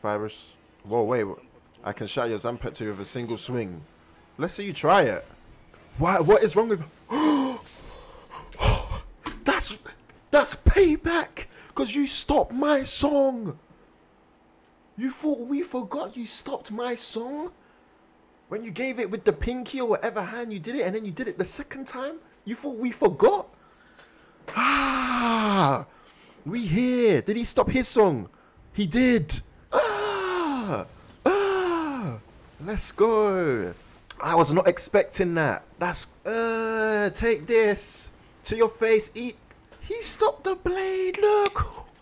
Virus. Whoa, wait. I can shatter your Zanpakuto with a single swing. Let's see you try it. Why? What is wrong with... That's payback! Because you stopped my song! You thought we forgot you stopped my song? When you gave it with the pinky or whatever hand you did it, and then you did it the second time? You thought we forgot? Ah! We here. Did he stop his song? He did. Ah! Ah! Let's go. I was not expecting that. That's... take this. To your face. Eat. He stopped the blade. Look.